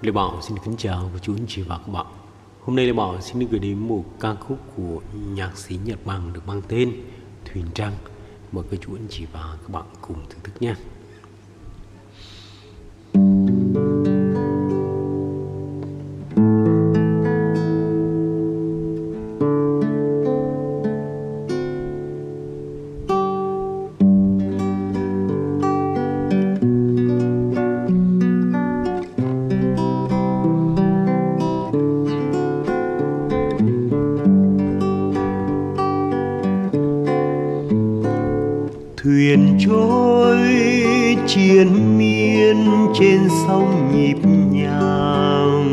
Lê Bảo xin kính chào cô chú anh chị và các bạn. Hôm nay Lê Bảo xin được gửi đến một ca khúc của nhạc sĩ Nhật Bằng được mang tên Thuyền Trăng. Mời cô chú anh chị và các bạn cùng thưởng thức nha. Thuyền trôi triền miên trên sông nhịp nhàng,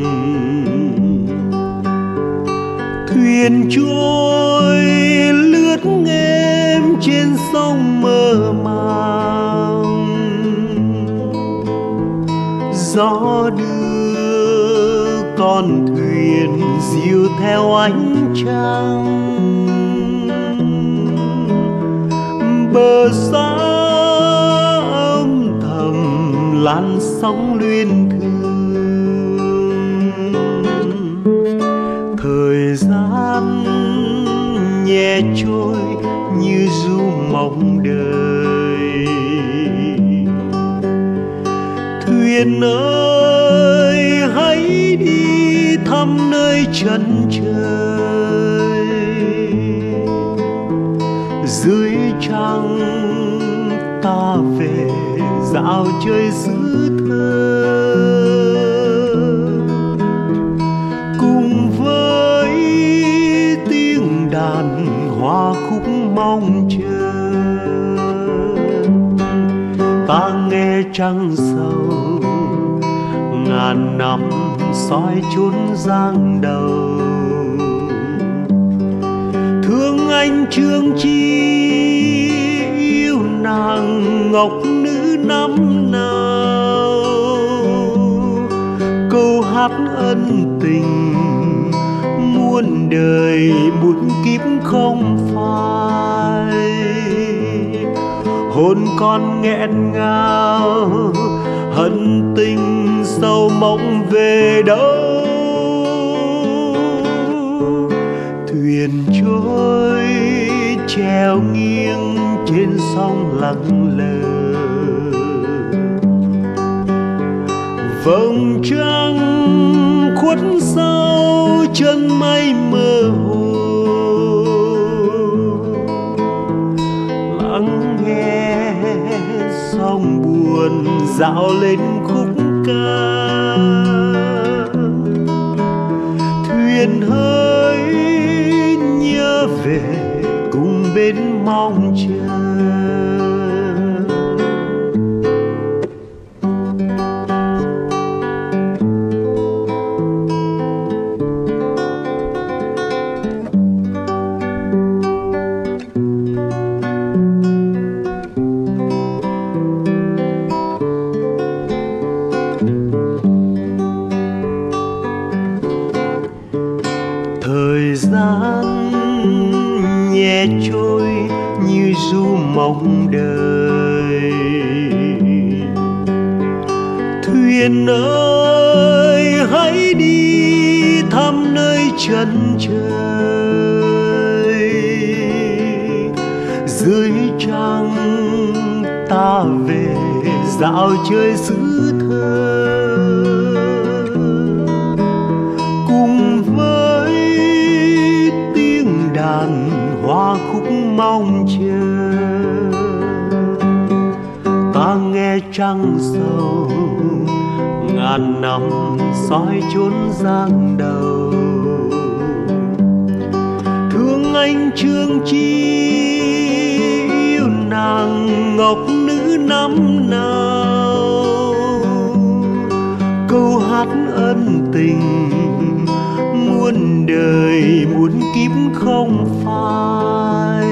thuyền trôi lướt êm trên sông mơ màng. Gió đưa con thuyền dìu theo ánh trăng, bờ xa âm thầm làn sóng luyến thương. Thời gian nhẹ trôi như ru mong đời. Thuyền ơi hãy đi thăm nơi chân trời, dưới trăng ta về dạo chơi xứ thơ, cùng với tiếng đàn hoa khúc mong chờ. Ta nghe trăng sầu ngàn năm soi chốn giang đầu, thương anh Trương Chi yêu nàng ngọc nữ năm nào. Câu hát ân tình muôn đời muôn kiếp không phai, hồn con nghẹn ngào hận tình sâu mộng về đâu. Thuyền trôi treo nghiêng trên sông lặng lờ, vầng trăng khuất sau chân mây mơ hồ. Lắng nghe sông buồn dạo lên khúc ca, thuyền hơi nhớ về cùng bên mong chờ. Thời gian nhẹ trôi như ru mong đời. Thuyền ơi hãy đi thăm nơi chân trời, dưới trăng ta về dạo chơi xứ thơ, cùng với tiếng đàn hoa khúc mong chờ. Ta nghe trăng sầu ngàn năm soi chốn giang đầu, thương anh Trương Chi yêu nàng ngọc nữ năm nào. Câu hát ân tình muôn đời muôn kiếp không phai,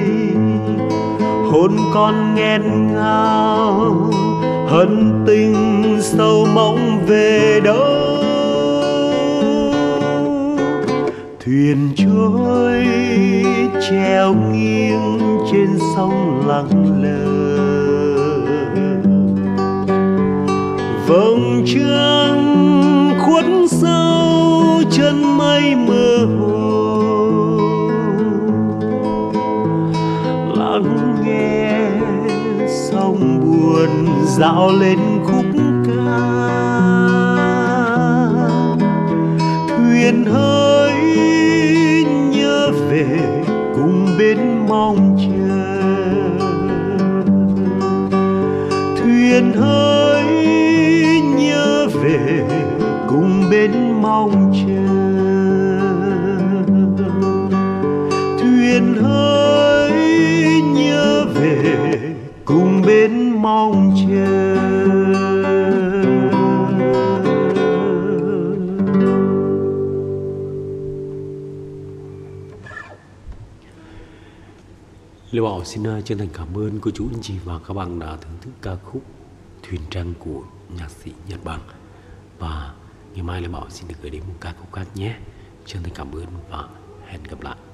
hồn con nghẹn ngào hận tình sâu mong về đâu. Thuyền trôi treo nghiêng trên sông lặng lờ, vầng trăng chân mây mơ hồ, lắng nghe sóng buồn dạo lên khúc ca. Thuyền hỡi nhớ về cùng bên mong chờ, thuyền hỡi nhớ về cùng bên mong chờ, thuyền hỡi nhớ về cùng bên mong chờ. Lê Bảo xin chân thành cảm ơn cô chú anh chị và các bạn đã thưởng thức ca khúc Thuyền Trăng của nhạc sĩ Nhật Bằng. Và ngày mai Lê Bảo xin được gửi đến một ca khúc khác nhé. Chân thành cảm ơn và hẹn gặp lại.